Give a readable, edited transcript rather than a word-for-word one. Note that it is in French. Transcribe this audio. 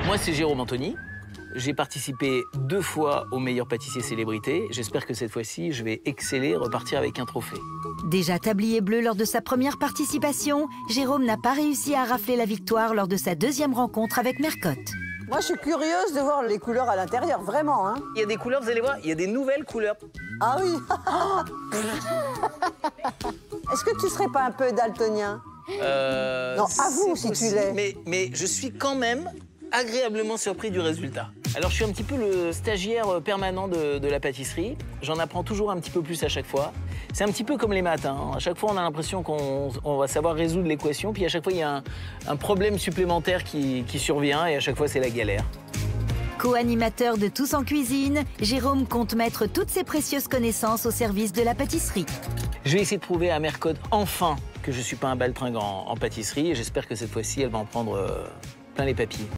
Moi, c'est Jérôme Anthony. J'ai participé 2 fois au meilleur pâtissier célébrité. J'espère que cette fois-ci, je vais exceller, repartir avec un trophée. Déjà tablier bleu lors de sa première participation, Jérôme n'a pas réussi à rafler la victoire lors de sa 2e rencontre avec Mercotte. Moi, je suis curieuse de voir les couleurs à l'intérieur, vraiment. Hein. Il y a des couleurs, vous allez voir, il y a des nouvelles couleurs. Ah oui. Est-ce que tu serais pas un peu daltonien? Non, avoue si tu l'es. Mais je suis quand même agréablement surpris du résultat. Alors, je suis un petit peu le stagiaire permanent de la pâtisserie. J'en apprends toujours un petit peu plus à chaque fois. C'est un petit peu comme les maths. Hein. À chaque fois, on a l'impression qu'on va savoir résoudre l'équation. Puis à chaque fois, il y a un problème supplémentaire qui survient. Et à chaque fois, c'est la galère. Co-animateur de Tous en cuisine, Jérôme compte mettre toutes ses précieuses connaissances au service de la pâtisserie. Je vais essayer de prouver à Mercotte, enfin, que je ne suis pas un baltringue en pâtisserie. Et j'espère que cette fois-ci, elle va en prendre plein les papilles.